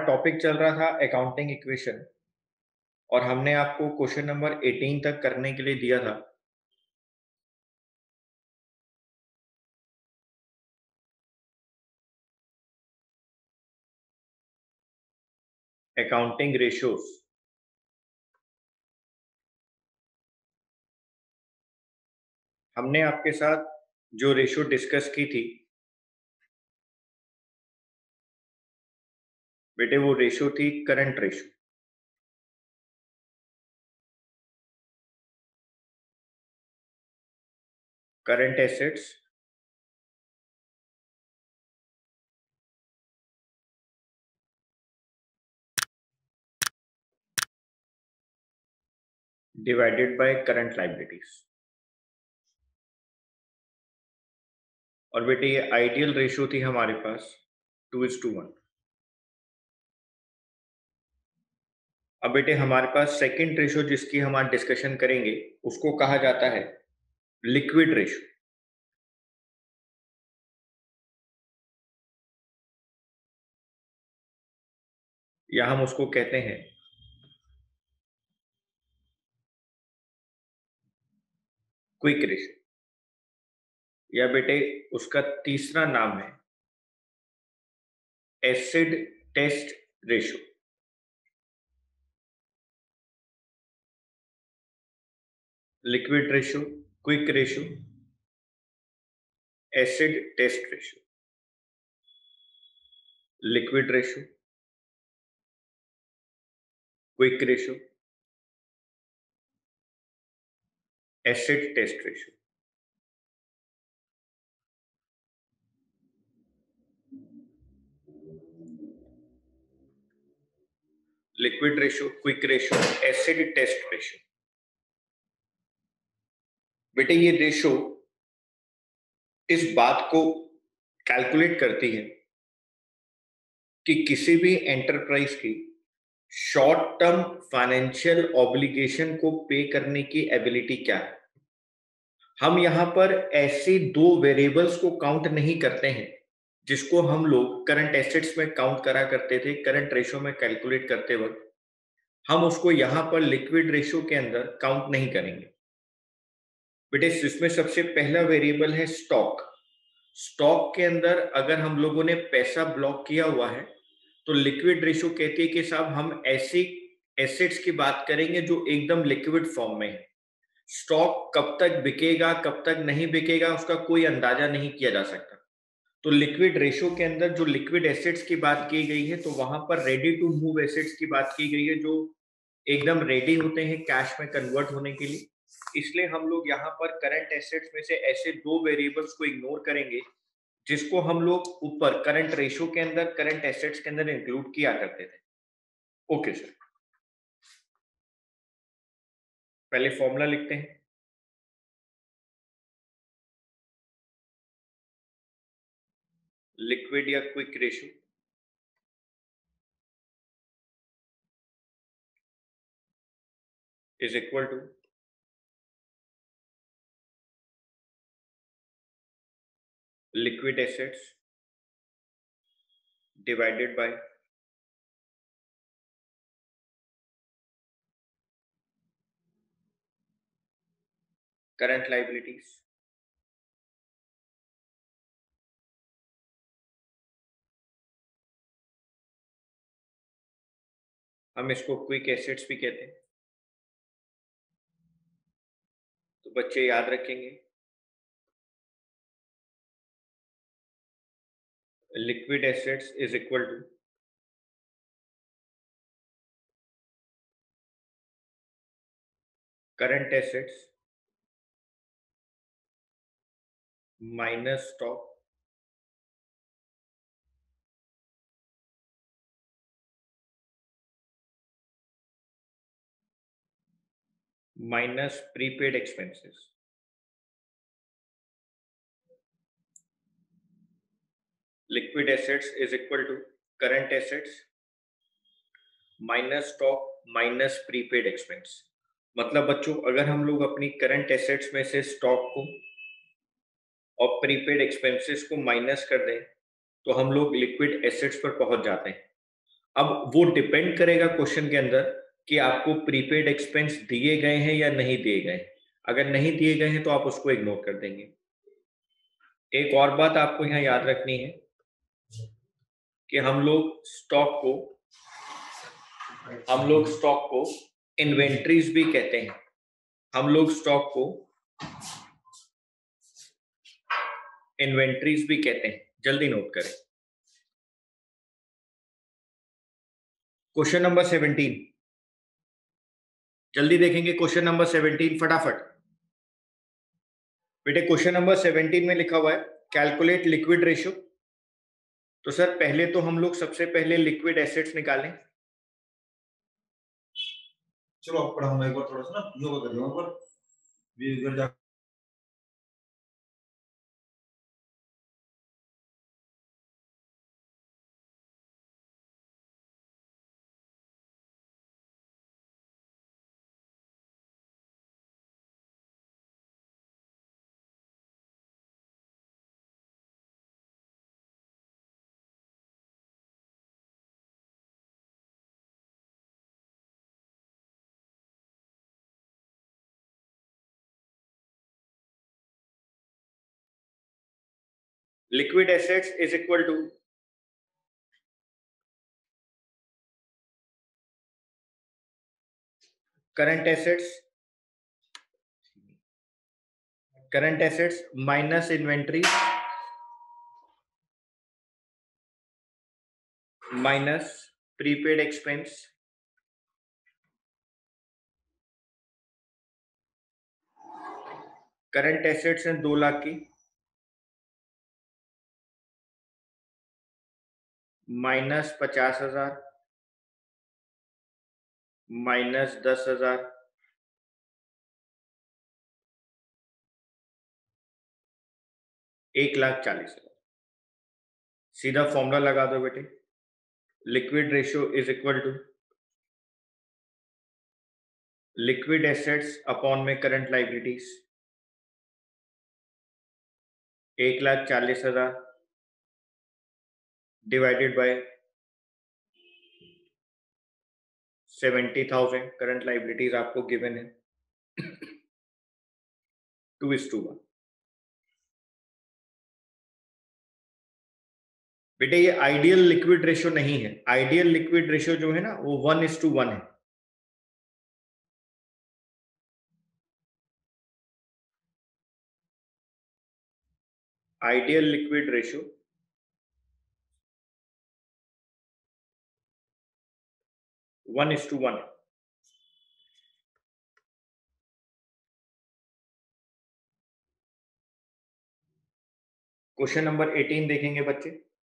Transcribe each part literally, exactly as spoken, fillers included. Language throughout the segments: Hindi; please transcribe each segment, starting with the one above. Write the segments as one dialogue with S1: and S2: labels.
S1: टॉपिक चल रहा था अकाउंटिंग इक्वेशन और हमने आपको क्वेश्चन नंबर अठारह तक करने के लिए दिया था। Accounting ratios. हमने आपके साथ जो रेशियो डिस्कस की थी बेटे, वो रेशियो थी current ratio. Current assets divided by current liabilities. और बेटे ये आइडियल रेशियो थी हमारे पास टू इज टू वन। अब बेटे हमारे पास सेकंड रेशियो जिसकी हम आज डिस्कशन करेंगे उसको कहा जाता है लिक्विड रेशियो। या हम उसको कहते हैं क्विक रेशियो, या बेटे उसका तीसरा नाम है acid test ratio. Liquid ratio, quick ratio, acid test ratio. Liquid ratio, quick ratio, acid test ratio. Liquid ratio, quick ratio, acid test ratio. बेटे ये रेशियो इस बात को कैलकुलेट करती है कि किसी भी एंटरप्राइज की शॉर्ट टर्म फाइनेंशियल ऑब्लिगेशन को पे करने की एबिलिटी क्या है। हम यहां पर ऐसे दो वेरिएबल्स को काउंट नहीं करते हैं जिसको हम लोग करंट एसेट्स में काउंट करा करते थे करंट रेशियो में कैलकुलेट करते वक्त। हम उसको यहां पर लिक्विड रेशियो के अंदर काउंट नहीं करेंगे। बेटे इसमें सबसे पहला वेरिएबल है स्टॉक। स्टॉक के अंदर अगर हम लोगों ने पैसा ब्लॉक किया हुआ है तो लिक्विड रेशियो कहती है कि साहब हम ऐसी एसेट्स की बात करेंगे जो एकदम लिक्विड फॉर्म में है। स्टॉक कब तक बिकेगा कब तक नहीं बिकेगा उसका कोई अंदाजा नहीं किया जा सकता। तो लिक्विड रेशियो के अंदर जो लिक्विड एसेट्स की बात की गई है तो वहां पर रेडी टू मूव एसेट्स की बात की गई है जो एकदम रेडी होते हैं कैश में कन्वर्ट होने के लिए। इसलिए हम लोग यहाँ पर करंट एसेट्स में से ऐसे दो वेरिएबल्स को इग्नोर करेंगे जिसको हम लोग ऊपर करंट रेशियो के अंदर करंट एसेट्स के अंदर इंक्लूड किया करते थे। ओके सर, पहले फॉर्मूला लिखते हैं। लिक्विड या quick ratio is equal to liquid assets divided by current liabilities. हम इसको क्विक एसेट्स भी कहते हैं। तो बच्चे याद रखेंगे liquid assets is equal to current assets minus stock minus prepaid expenses. Liquid assets is equal to current assets minus stock minus prepaid expense. मतलब बच्चों अगर हम लोग अपनी करंट एसेट्स में से स्टॉक को और प्रीपेड एक्सपेंसेस को माइनस कर दें तो हम लोग लिक्विड एसेट्स पर पहुंच जाते हैं। अब वो डिपेंड करेगा क्वेश्चन के अंदर कि आपको प्रीपेड एक्सपेंस दिए गए हैं या नहीं दिए गए। अगर नहीं दिए गए हैं तो आप उसको इग्नोर कर देंगे। एक और बात आपको यहाँ याद रखनी है कि हम लोग स्टॉक को हम लोग स्टॉक को इन्वेंट्रीज भी कहते हैं। हम लोग स्टॉक को इन्वेंट्रीज भी कहते हैं, जल्दी नोट करें। क्वेश्चन नंबर सेवनटीन, जल्दी देखेंगे क्वेश्चन नंबर सेवनटीन फटाफट। बेटे क्वेश्चन नंबर सेवनटीन में लिखा हुआ है कैलकुलेट लिक्विड रेशियो। तो सर पहले तो हम लोग सबसे पहले लिक्विड एसेट्स निकालें।
S2: चलो आप पढ़ाऊंगा एक बार, थोड़ा सा ना योगा कर लो एक बार।
S1: Liquid assets is equal to current assets current assets minus inventory minus prepaid expense current assets हैं दो लाख की, माइनस पचास हजार माइनस दस हजार एक लाख चालीस हजार। सीधा फॉर्मूला लगा दो बेटे, liquid ratio is equal to liquid assets upon में करंट लाइबिलिटीज, एक लाख चालीस हजार divided by seventy thousand. Current liabilities आपको गिवन है टू इज टू वन। बेटे ये आइडियल लिक्विड रेशियो नहीं है, आइडियल लिक्विड रेशियो जो है ना वो वन इज टू वन है। Ideal liquid ratio one is to one. Question number eighteen देखेंगे बच्चे।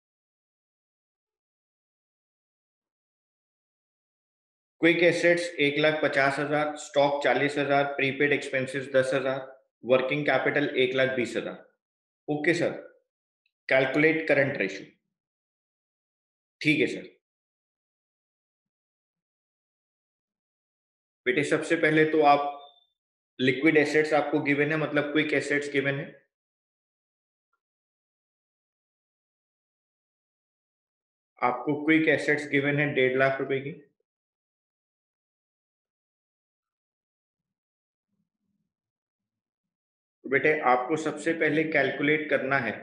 S1: क्विक एसेट्स एक लाख पचास हजार, स्टॉक चालीस हजार, प्रीपेड एक्सपेंसेस दस हजार, वर्किंग कैपिटल एक लाख बीस हजार। Okay sir, calculate current ratio. ठीक है सर। बेटे सबसे पहले तो आप लिक्विड एसेट्स आपको गिवन है, मतलब क्विक एसेट्स गिवन है। आपको क्विक एसेट्स गिवन है डेढ़ लाख रुपए की। तो बेटे आपको सबसे पहले कैलकुलेट करना है,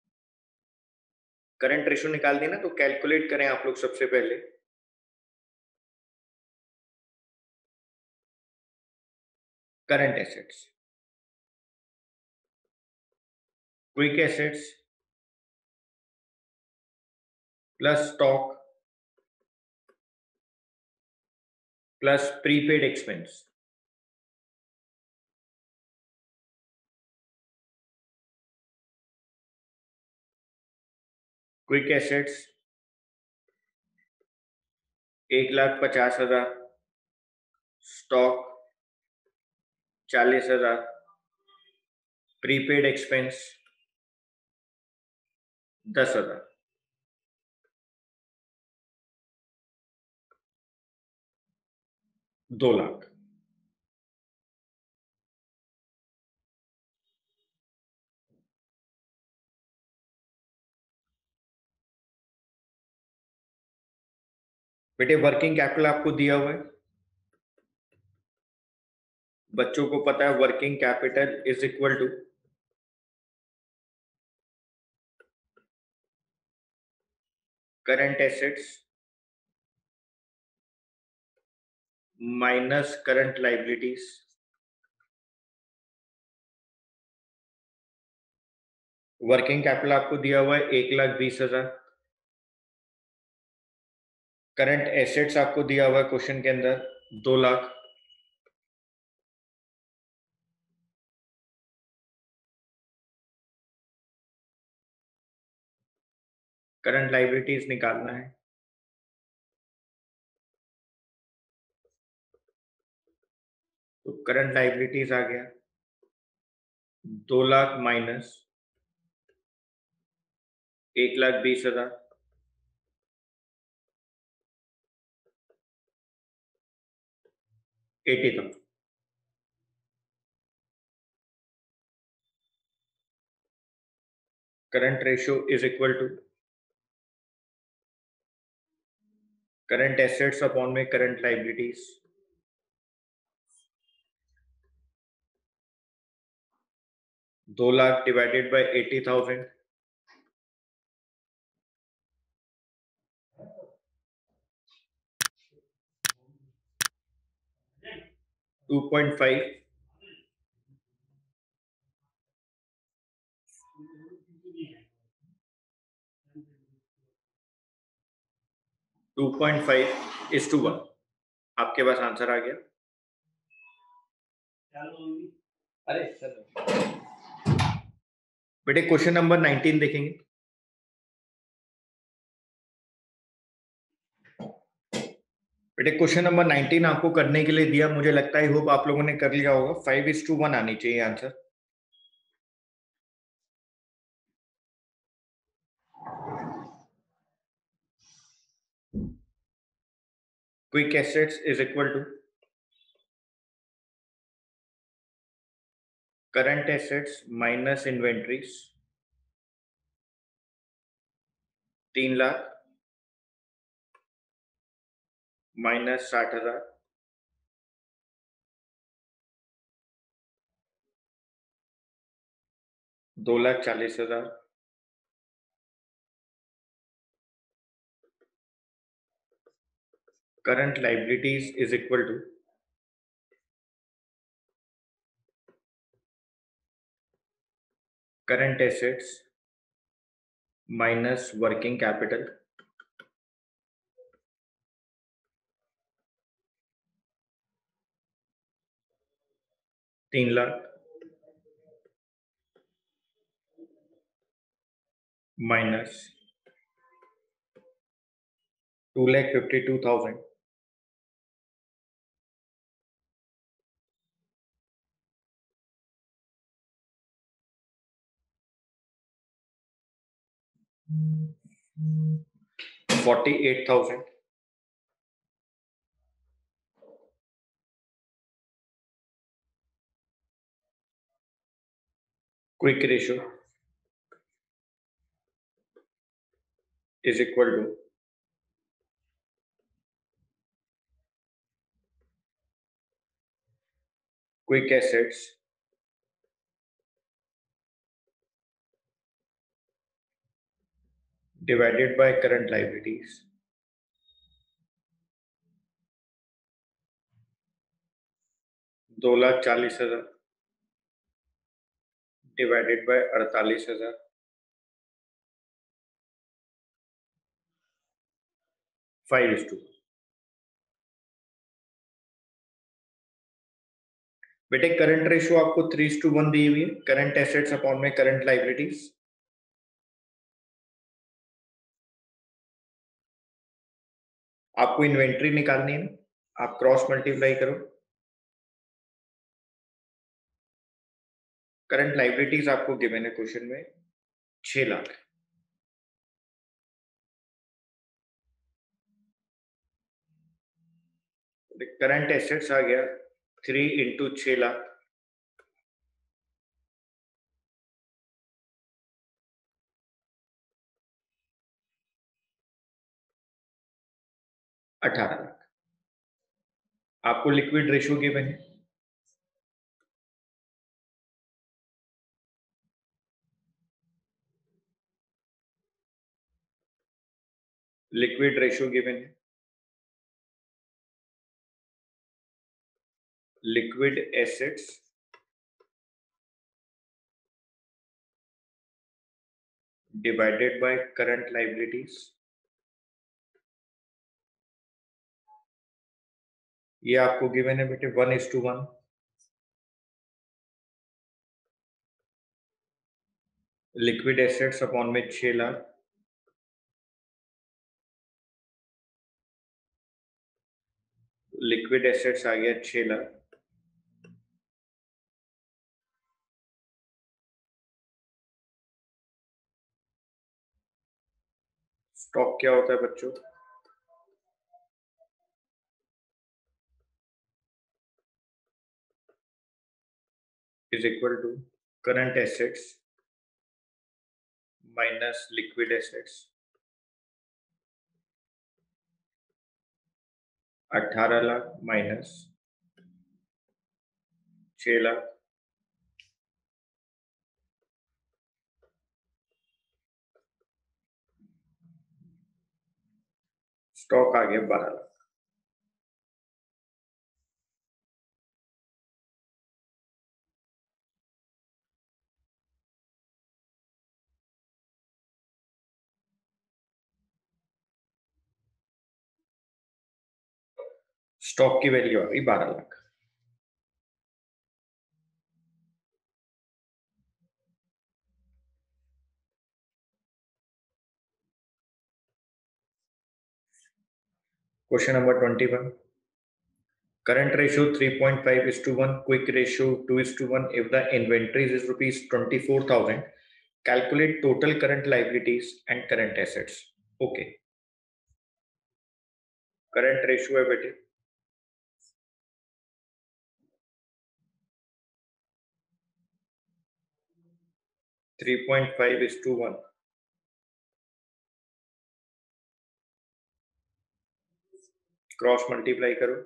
S1: करंट रेशियो निकाल देना, तो कैलकुलेट करें आप लोग सबसे पहले current assets. Quick assets plus stock plus prepaid expense. Quick assets एक लाख पचास हजार, स्टॉक चालीस हजार, प्रीपेड एक्सपेंस दस हजार। दो लाख। बेटे वर्किंग कैपिटल आपको दिया हुआ है, बच्चों को पता है working capital is equal to current assets minus current liabilities. Working capital आपको दिया हुआ है एक लाख बीस हजार, करंट एसेट्स आपको दिया हुआ है क्वेश्चन के अंदर दो लाख, करंट लाइबिलिटीज निकालना है, तो करंट लाइबिलिटीज आ गया दो लाख माइनस एक लाख बीस हजार, eighty thousand. Current ratio is equal to current assets upon में करंट लाइबिलिटीज, दो lakh divided by eighty thousand, two point five, two point five is to one. आपके पास आंसर आ गया। अरे सर बेटे क्वेश्चन नंबर नाइनटीन देखेंगे। बेटे क्वेश्चन नंबर नाइनटीन आपको करने के लिए दिया, मुझे लगता है होप आप लोगों ने कर लिया होगा। फाइव इज टू वन आनी चाहिए आंसर। Quick assets is equal to current assets minus inventories, तीन लाख माइनस साठ हजार, दो लाख चालीस हजार, current liabilities is equal to current assets minus working capital, तीन लाख माइनस two lakh fifty two thousand, forty eight thousand, quick ratio is equal to quick assets divided by current liabilities, दो लाख चालीस हजार डिवाइडेड बाय अड़तालीस हजार, five is to. Two current ratio आपको थ्री इज टू वन दी हुई है, करंट एसेट्स अपॉन में करंट लाइबिलिटीज, आपको इन्वेंट्री निकालनी है, आप क्रॉस मल्टीप्लाई करो, करंट लाइबिलिटीज आपको गिवन है क्वेश्चन में छह लाख, करंट एसेट्स आ गया थ्री इंटू छह लाख, अठारह लाख। आपको लिक्विड रेशो गिवन है, लिक्विड रेशो गिवन है, liquid assets divided by current liabilities, ये आपको गिवन है बेटे one is to one. Liquid assets upon में छह लाख, लिक्विड एसेट्स आ गया छह लाख, स्टॉक क्या होता है बच्चों? Is equal to current assets minus liquid assets, अठारह लाख माइनस छह लाख, स्टॉक आ गया बारह लाख। स्टॉक की वैल्यू आ गई बारह lakh. Question number twenty one, current ratio three point five is to one, quick ratio two is to one. If the inventories is rupees twenty-four thousand, calculate total current liabilities and current assets. Okay, current ratio है बेटे three point five is to one, cross multiply करो,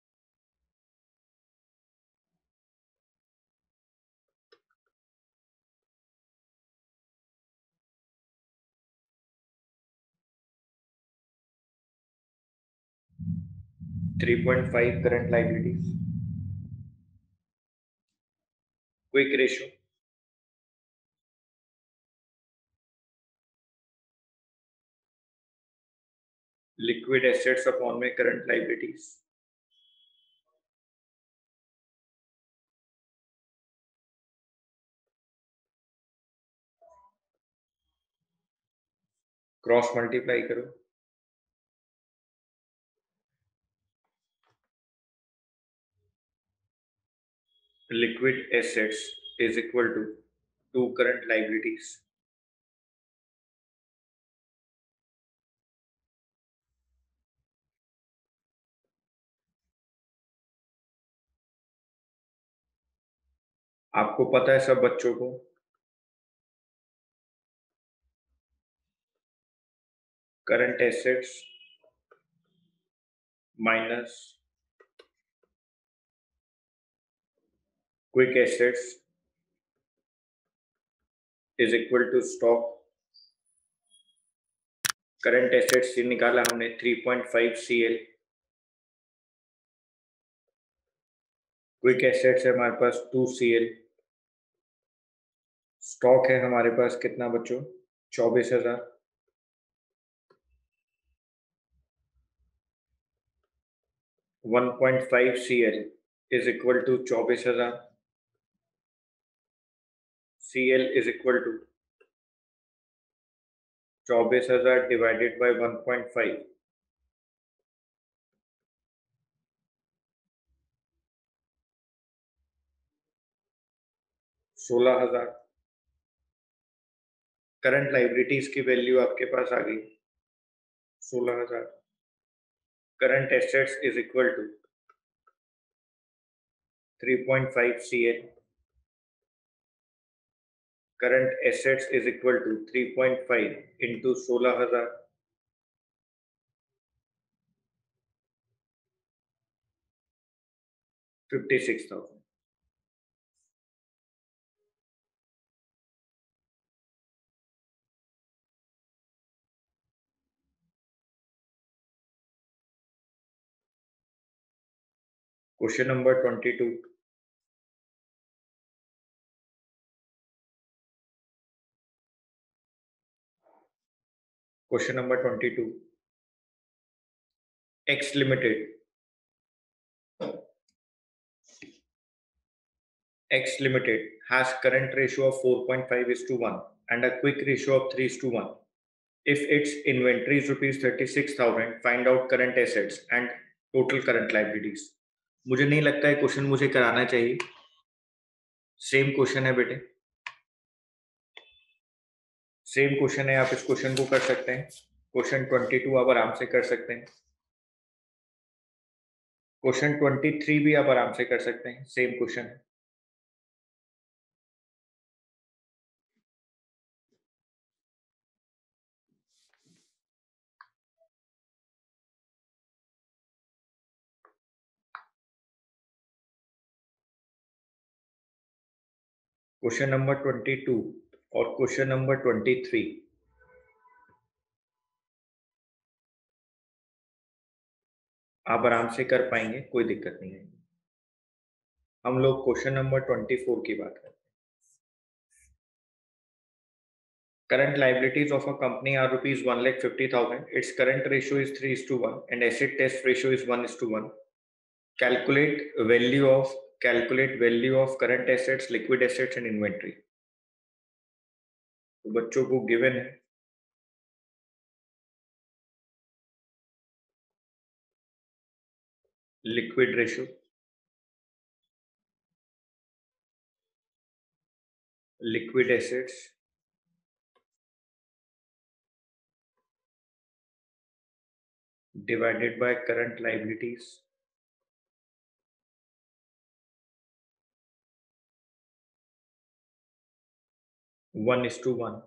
S1: three point five current liabilities, quick ratio liquid assets upon में current liabilities, क्रॉस मल्टीप्लाई करो, liquid assets is equal to two current liabilities, आपको पता है सब बच्चों को current assets minus quick assets is equal to stock. Current assets से निकाला हमने three point five C L, quick assets है हमारे पास टू सी एल, स्टॉक है हमारे पास कितना बच्चों चौबीस हजार, one point five C L is equal to चौबीस हजार, C L is equal to चौबीस हजार divided by one point five, सोलह हजार। करंट लाइबिलिटीज की वैल्यू आपके पास आ गई सोलह हजार। Current assets is equal to three point five C L, current assets is equal to three point five into सोलह हजार, fifty six thousand. Question number twenty two. Question number twenty two. X Limited. X Limited has current ratio of four point five is to one and a quick ratio of three is to one. If its inventory is rupees thirty-six thousand, find out current assets and total current liabilities. मुझे नहीं लगता है क्वेश्चन मुझे कराना चाहिए। सेम क्वेश्चन है बेटे, सेम क्वेश्चन है, आप इस क्वेश्चन को कर सकते हैं। क्वेश्चन ट्वेंटी टू आप आराम से कर सकते हैं। क्वेश्चन ट्वेंटी थ्री भी आप आराम से कर सकते हैं, सेम क्वेश्चन है। क्वेश्चन नंबर ट्वेंटी टू और क्वेश्चन नंबर ट्वेंटी थ्री आप आराम से कर पाएंगे, कोई दिक्कत नहीं है। हम लोग क्वेश्चन नंबर ट्वेंटी फोर की बात करते हैं। Current liabilities of a company are rupees one lakh fifty thousand. Its current ratio is three is to one and asset test ratio is one is to one. Calculate value of calculate value of current assets, liquid assets and inventory. तो बच्चों को गिवन है liquid ratio, liquid assets divided by current liabilities one is to one.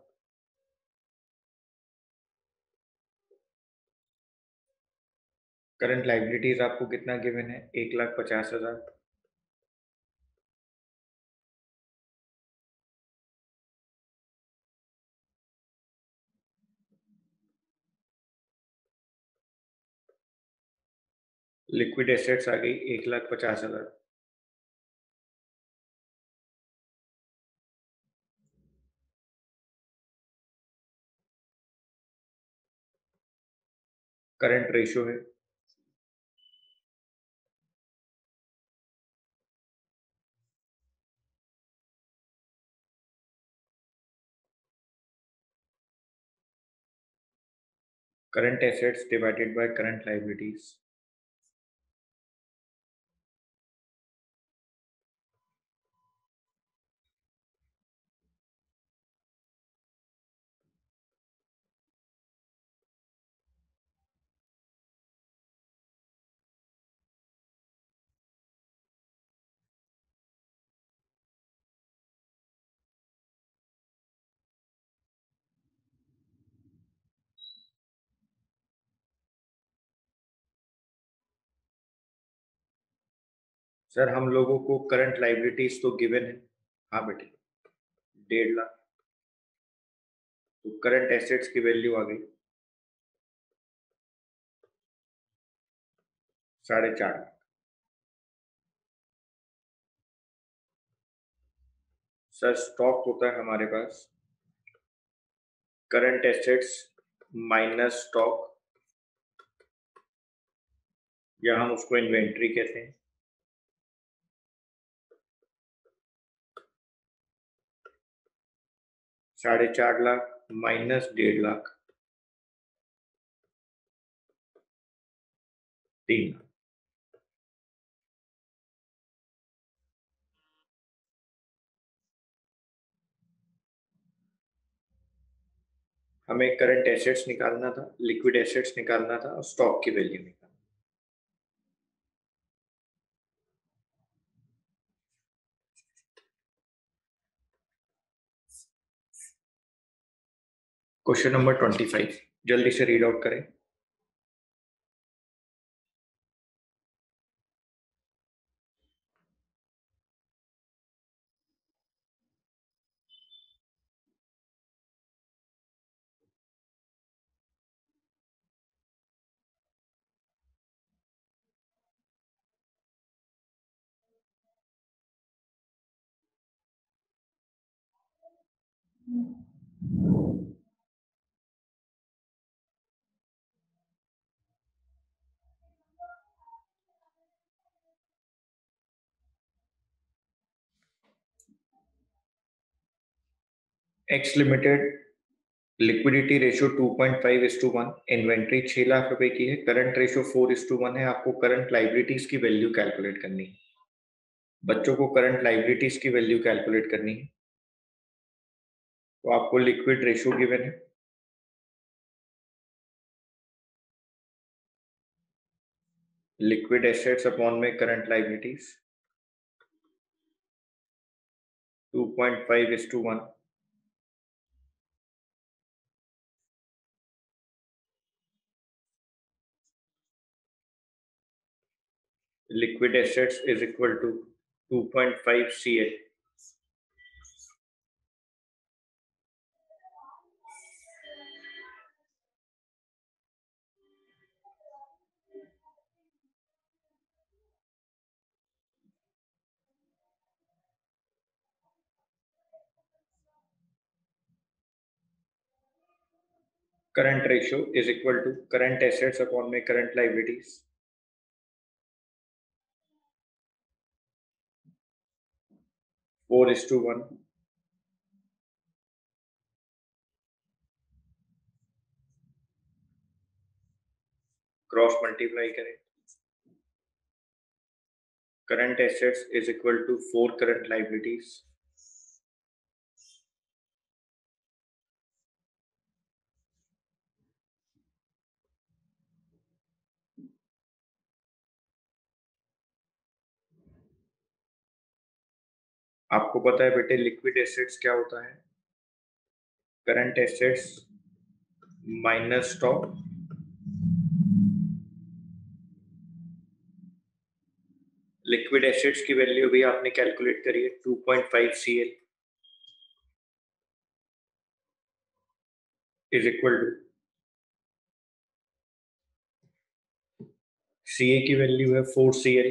S1: Current liabilities आपको कितना गिवन है? एक लाख पचास हजार। लिक्विड एसेट्स आ गई एक लाख पचास हजार। करंट रेशियो है current assets divided by current liabilities. Sir हम लोगों को करंट लाइबिलिटीज तो गिवन है, हाँ बेटे, डेढ़ लाख। तो करंट एसेट्स की वैल्यू आ गई साढ़े चार लाख। सर स्टॉक होता है हमारे पास करंट एसेट्स माइनस स्टॉक, या हम उसको इन्वेंट्री कहते हैं। साढ़े चार लाख माइनस डेढ़ लाख, तीन लाख। हमें करंट एसेट्स निकालना था, लिक्विड एसेट्स निकालना था और स्टॉक की वैल्यू निकालना। क्वेश्चन नंबर ट्वेंटी फाइव जल्दी से रीड आउट करें। X limited liquidity ratio two point five is to one, inventory छह लाख रुपए की है, current ratio four is to one है। आपको करंट लाइबिलिटीज की वैल्यू कैलकुलेट करनी है। बच्चों को करंट लाइबिलिटीज की वैल्यू कैलकुलेट करनी है, तो आपको लिक्विड रेशियो गिवन है, लिक्विड एसेट्स अपॉन में current liabilities two point five is to one. Liquid assets is equal to two point five C L. Current ratio is equal to current assets upon में current liabilities. four is to one. Cross multiply करें, current assets is equal to four current liabilities. आपको पता है बेटे लिक्विड एसेट्स क्या होता है? Current assets minus stock, liquid assets की वैल्यू भी आपने कैलकुलेट करी है two point five C L is equal to C A की वैल्यू है four C L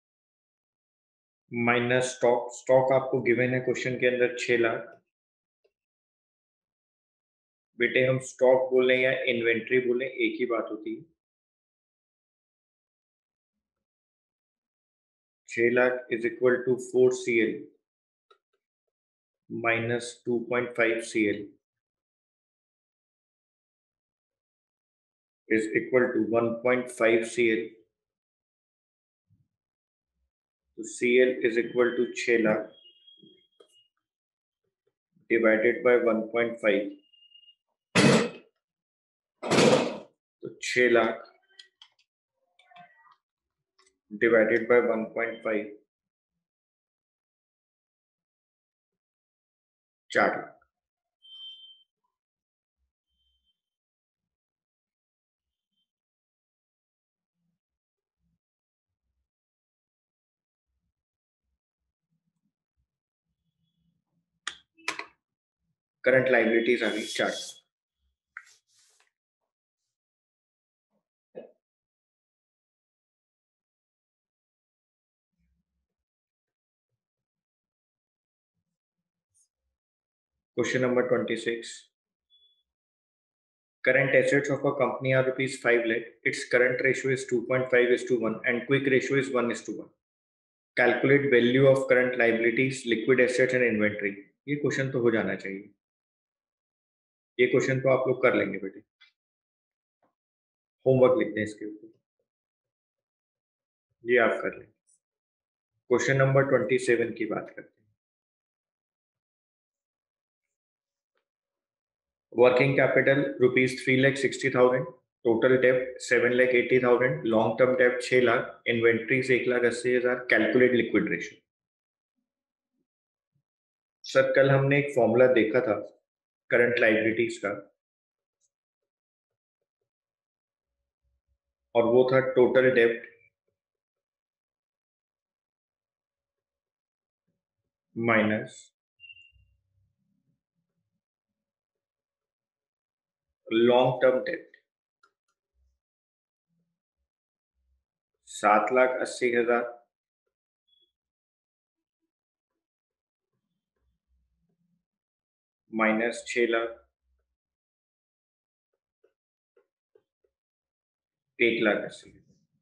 S1: minus stock, stock आपको गिवन है क्वेश्चन के अंदर छह लाख। बेटे हम स्टॉक बोले या इन्वेंट्री बोले एक ही बात होती है। छह lakh is equal to four C L minus two point five C L is equal to one point five C L. तो C L is equal to छह lakh divided by one point five, तो छह lakh divided by one point five, चार लाख। करंट लाइबिलिटीज आ गई चार। Question number twenty six, current assets of a company are rupees five lakh, its current ratio is two point five is to one and quick ratio is one is to one. Calculate value of current liabilities, liquid assets and inventory. ये क्वेश्चन तो हो जाना चाहिए, ये क्वेश्चन तो आप लोग कर लेंगे बेटे। होमवर्क लिखते हैं इसके ऊपर, ये आप कर लें। क्वेश्चन नंबर ट्वेंटी सेवन की बात करते हैं। Working capital rupees three lakh sixty thousand, total डेप्ट seven lakh eighty thousand, long term डेप्ट छह लाख, इन्वेंट्रीज एक लाख अस्सी हजार। Calculate liquid ratio. सर कल हमने एक फॉर्मूला देखा था करंट लाइबिलिटीज का, और वो था टोटल डेप्ट माइनस लॉन्ग टर्म डेप्ट। सात लाख अस्सी हजार माइनस छह लाख, एक लाख अस्सी।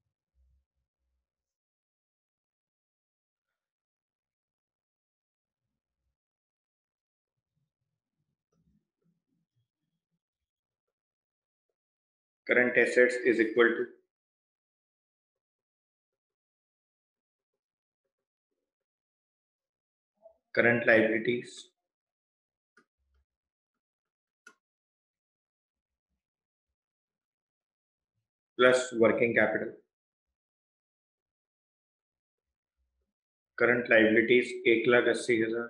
S1: Current assets is equal to current liabilities plus working capital. Current liabilities एक लाख अस्सी हजार,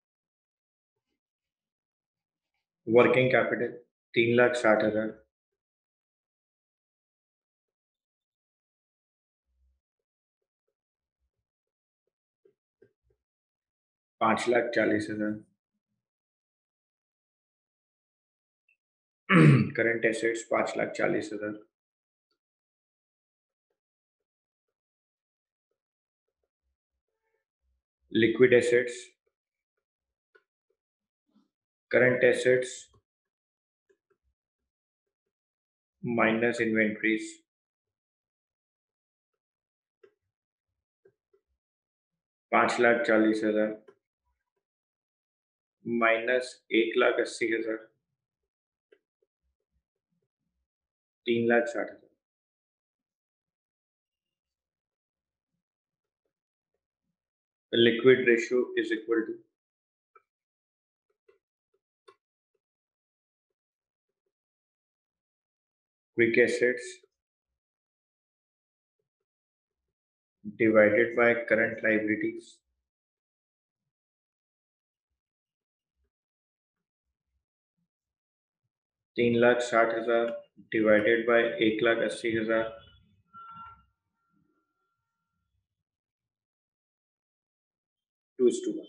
S1: वर्किंग कैपिटल तीन लाख साठ हजार, पांच लाख चालीस हजार। करंट एसेट्स पांच लाख चालीस हजार, liquid assets, current assets minus inventories, पांच लाख चालीस हजार माइनस एक लाख अस्सी हजार, तीन लाख साठ हजार। The liquid ratio is equal to quick assets divided by current liabilities तीन लाख साठ हजार डिवाइडेड बाय एक लाख अस्सी हजार two is to one.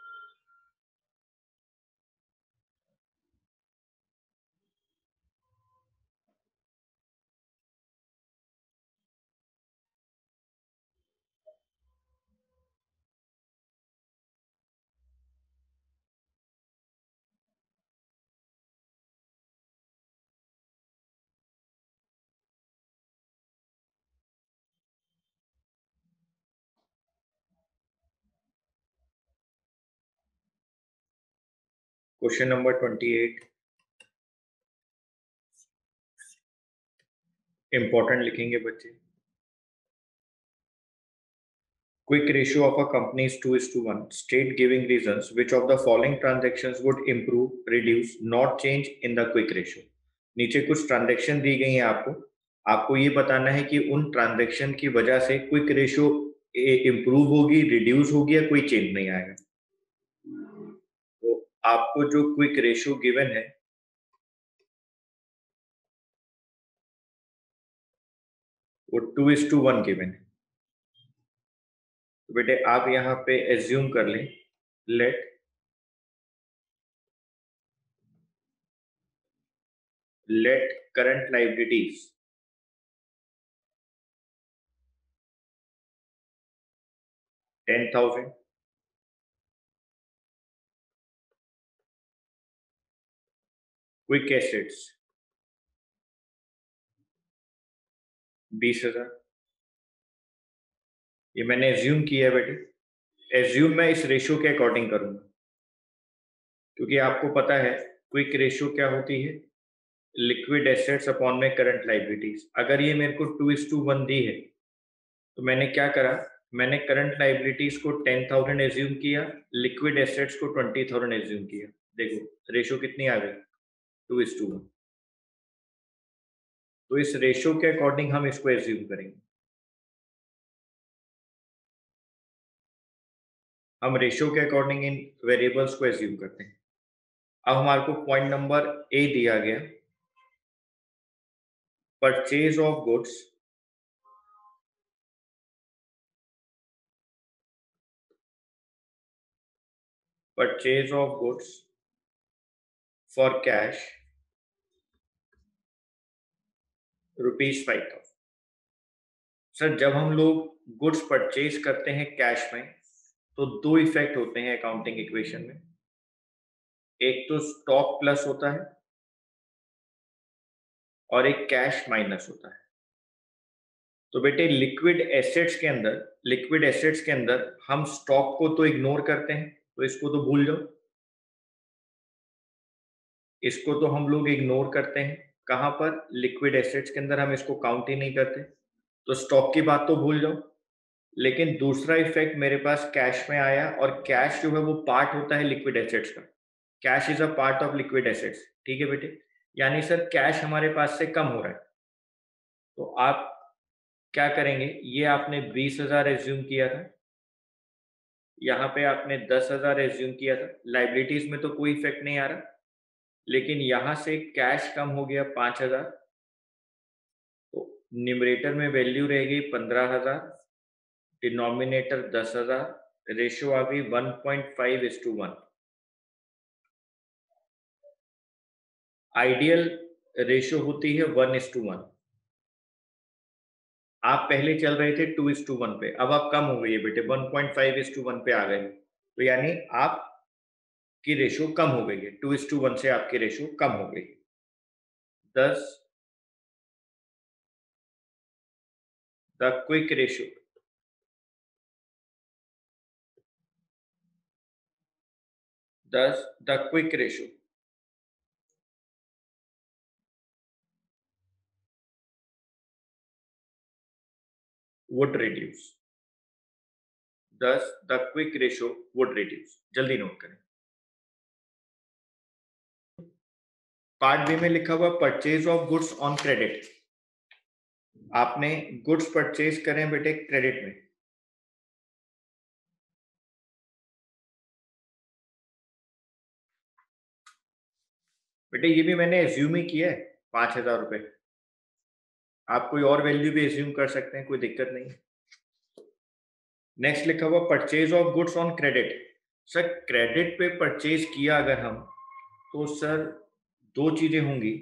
S1: Question number twenty eight important लिखेंगे बच्चे। Quick ratio of a company is two is to one. State giving reasons which of the following transactions would improve, reduce, not change in the quick ratio. नीचे कुछ ट्रांजेक्शन दी गई हैं आपको आपको ये बताना है कि उन ट्रांजेक्शन की वजह से क्विक रेशियो इंप्रूव होगी, रिड्यूस होगी या कोई चेंज नहीं आएगा। तो आपको जो क्विक रेशियो गिवन है वो two is to one given है। तो बेटे आप यहाँ पे एज्यूम कर लें, let let current liabilities ten thousand, quick assets बीस हजार। ये मैंने एज्यूम किया है बेटे। एज्यूम मैं इस रेशियो के अकॉर्डिंग करूंगा क्योंकि आपको पता है क्विक रेशियो क्या होती है, लिक्विड एसेट्स अपॉन में करंट लाइबिलिटीज। अगर ये मेरे को टू इज टू वन दी है तो मैंने क्या करा, मैंने करंट लाइबिलिटीज को टेन थाउजेंड एज्यूम किया, लिक्विड एसेट्स को ट्वेंटी थाउजेंड एज्यूम किया। देखो रेशियो कितनी आ गई, टू इज टू वन। तो इस रेशियो के अकॉर्डिंग हम इसको एज्यूम करेंगे। हम रेशियो के अकॉर्डिंग इन वेरिएबल्स को एज्यूम करते हैं। अब हमारे को पॉइंट नंबर ए दिया गया, purchase of goods purchase of goods for cash rupees five thousand. Sir जब हम लोग गुड्स परचेज करते हैं कैश में तो दो इफेक्ट होते हैं अकाउंटिंग इक्वेशन में। एक तो स्टॉक प्लस होता है और एक कैश माइनस होता है। तो बेटे लिक्विड एसेट्स के अंदर लिक्विड एसेट्स के अंदर हम स्टॉक को तो इग्नोर करते हैं, तो इसको तो भूल जाओ, इसको तो हम लोग इग्नोर करते हैं। कहां पर? लिक्विड एसेट्स के अंदर हम इसको काउंट ही नहीं करते, तो स्टॉक की बात तो भूल जाओ। लेकिन दूसरा इफेक्ट मेरे पास कैश में आया, और कैश जो है वो पार्ट होता है लिक्विड एसेट्स का। Cash is a part of liquid assets, ठीक है बेटे। यानी सर कैश हमारे पास से कम हो रहा है, तो आप क्या करेंगे? ये आपने बीस हजार एज्यूम किया था, यहाँ पे आपने दस हजार एज्यूम किया था, लाइबिलिटीज में तो कोई इफेक्ट नहीं आ रहा, लेकिन यहां से कैश कम हो गया पांच हजार, तो न्यूमरेटर में वैल्यू रहेगी पंद्रह हजार, डिनोमिनेटर दस हजार, रेशियो आ गई one point five is to one. Ideal ratio होती है वन इज टू वन। आप पहले चल रहे थे टू इज टू वन पे, अब आप कम हो गई है बेटे, one point five is to one पे आ गए, तो यानी आप की रेशियो कम हो गई है, टू इज टू वन से आपकी रेशियो कम हो गई। Thus the quick ratio thus the quick ratio would reduce thus the quick ratio would reduce. जल्दी नोट करें। पार्ट बी में लिखा हुआ purchase of goods on credit. आपने गुड्स परचेज करें बेटे क्रेडिट में, बेटे ये भी मैंने एज्यूम ही किया है पांच हजार रुपए, आप कोई और वैल्यू भी एज्यूम कर सकते हैं, कोई दिक्कत नहीं। नेक्स्ट लिखा हुआ purchase of goods on credit. Sir credit पे परचेज किया अगर हम, तो सर दो चीजें होंगी।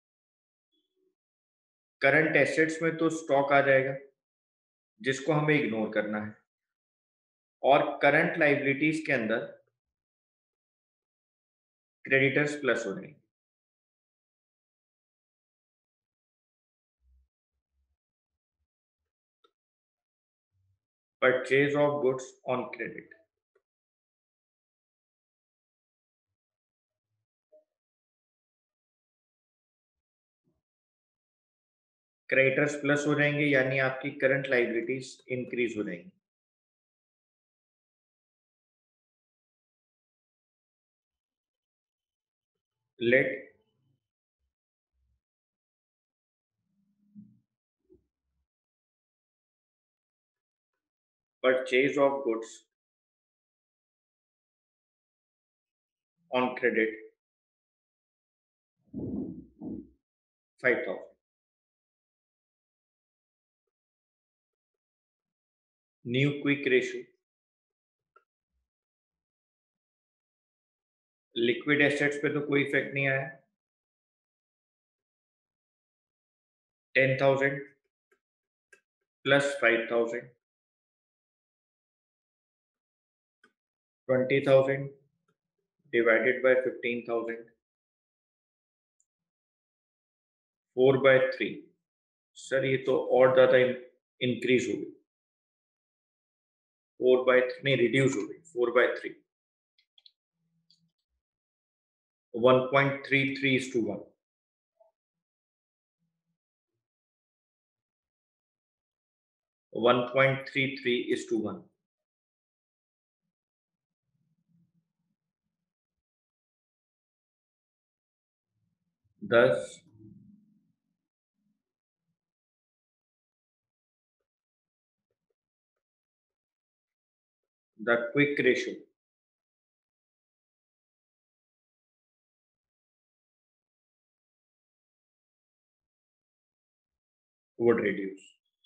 S1: करंट एसेट्स में तो स्टॉक आ जाएगा जिसको हमें इग्नोर करना है, और करंट लाइबिलिटीज के अंदर क्रेडिटर्स प्लस हो जाएंगे। Purchase of goods on credit, creditors plus हो जाएंगे, यानी आपकी करंट लाइबिलिटीज इंक्रीज हो जाएंगी। Let purchase of goods on credit five thousand. New quick ratio, liquid assets पे तो कोई इफेक्ट नहीं आया, ten thousand plus five thousand, twenty thousand divided by fifteen thousand, four by three. Sir ये तो और ज्यादा इंक्रीज हो गई, फोर बाय नहीं रिड्यूस हो गई, four by three, one point three three is to one. One point three three is to one. Thus the quick ratio would reduce.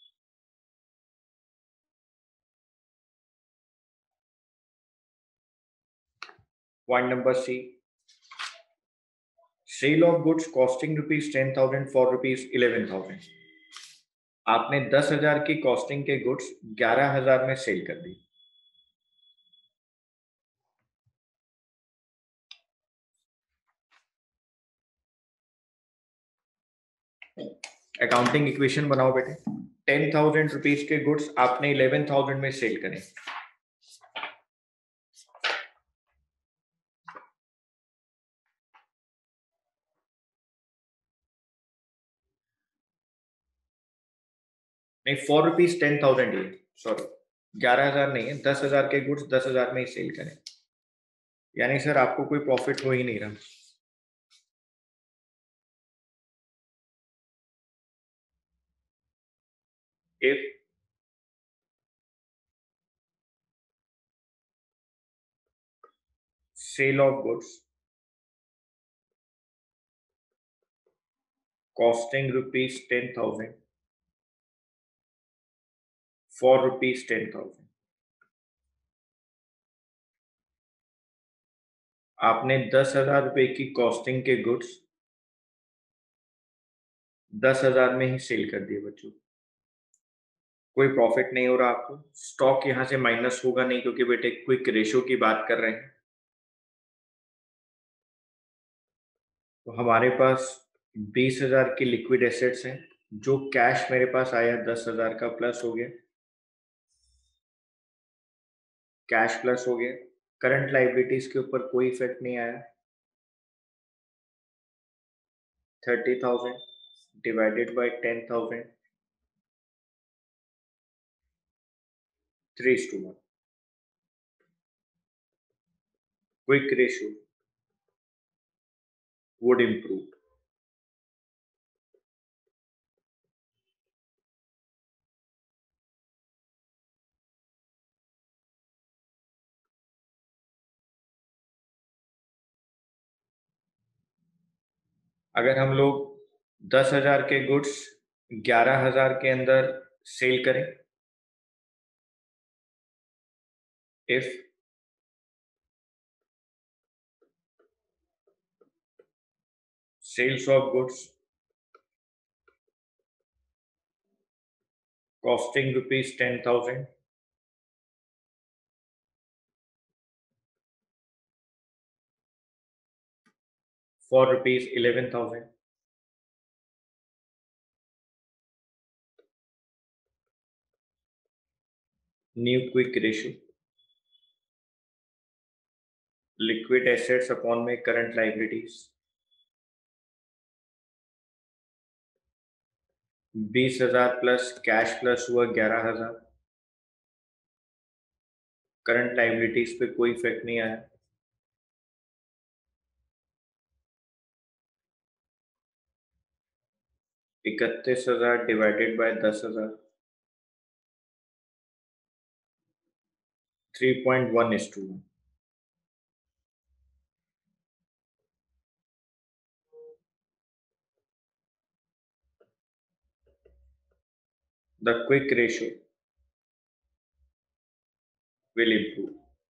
S1: Point number C. Sale of goods costing rupees ten thousand for rupees eleven thousand. आपने दस हजार की कॉस्टिंग के गुड्स ग्यारह हजार में सेल कर दी। अकाउंटिंग इक्वेशन बनाओ बेटे। टेन थाउजेंड रुपीज के गुड्स आपने इलेवन थाउजेंड में सेल करें, नहीं फोर रुपीज टेन थाउजेंड ये सॉरी ग्यारह हजार नहीं है, दस हजार के गुड्स दस हजार में ही सेल करें, यानी सर आपको कोई प्रॉफिट हो ही नहीं रहा। If sale of goods costing rupees ten thousand for rupees ten thousand, आपने दस हजार रुपए की कॉस्टिंग के गुड्स दस हजार में ही सेल कर दिए बच्चों, कोई प्रॉफिट नहीं हो रहा आपको। स्टॉक यहां से माइनस होगा नहीं क्योंकि बेटे क्विक रेशो की बात कर रहे हैं। तो हमारे पास बीस हजार की लिक्विड एसेट्स हैं, जो कैश मेरे पास आया दस हजार का प्लस हो गया, कैश प्लस हो गया। करंट लाइबिलिटीज के ऊपर कोई इफेक्ट नहीं आया। Thirty thousand divided by ten thousand, three to one, quick ratio would improve. अगर हम लोग दस हजार के गुड्स ग्यारह हजार के अंदर सेल करें, if sales of goods costing rupees ten thousand for rupees eleven thousand, new quick ratio, liquid assets upon में current liabilities, बीस हजार प्लस कैश प्लस हुआ ग्यारह हजार, करंट लाइबिलिटीज पे कोई इफेक्ट नहीं आया। इकतीस हजार डिवाइडेड बाय दस हजार, three point one is to one. The quick ratio will improve.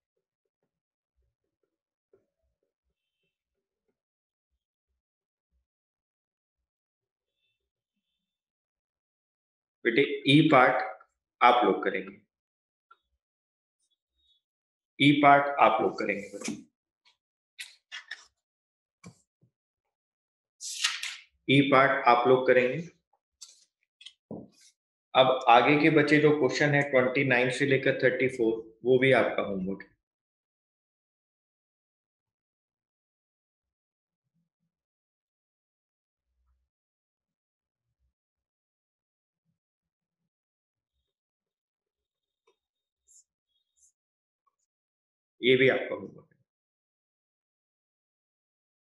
S1: बेटे ई पार्ट आप लोग करेंगे, ई पार्ट आप लोग करेंगे बच्चों, ई पार्ट आप लोग करेंगे। अब आगे के बचे जो क्वेश्चन है ट्वेंटी नाइन से लेकर थर्टी फोर, वो भी आपका होमवर्क है। ये भी आपका होमवर्क है।